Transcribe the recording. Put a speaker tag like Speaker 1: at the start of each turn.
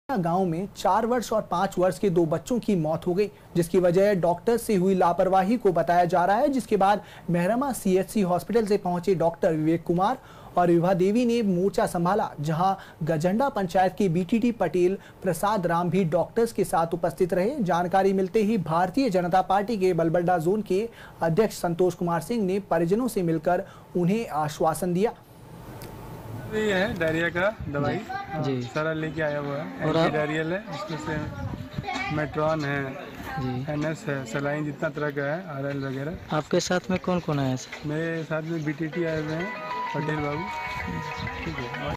Speaker 1: गांव में 4 वर्ष और 5 वर्ष के 2 बच्चों की मौत हो गई, जिसकी वजह डॉक्टर से हुई लापरवाही को बताया जा रहा है। जिसके बाद मेहरमा सीएचसी हॉस्पिटल से पहुंचे डॉक्टर विवेक कुमार और विभा देवी ने मोर्चा संभाला, जहां गजंडा पंचायत के बीटीटी पटेल प्रसाद राम भी डॉक्टर्स के साथ उपस्थित रहे। जानकारी मिलते ही भारतीय जनता पार्टी के बलबड्डा जोन के अध्यक्ष संतोष कुमार सिंह ने परिजनों से मिलकर उन्हें आश्वासन दिया।
Speaker 2: ये है डायरिया का दवाई जी सारा लेके आया हुआ है। एंटी डायरियल है, इसमें से मेट्रॉन है जी, एनएस है, सलाइन जितना तरह का है, आरएल वगैरह।
Speaker 3: आपके साथ में कौन कौन आया?
Speaker 2: मेरे साथ में बीटीटी आए हुए हैं, पटेल बाबू। ठीक है।